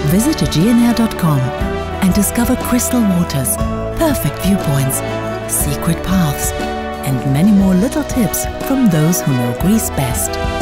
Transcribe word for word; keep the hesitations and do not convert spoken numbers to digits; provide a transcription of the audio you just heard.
Visit aegean air dot com and discover crystal waters, perfect viewpoints, secret paths, and many more little tips from those who know Greece best.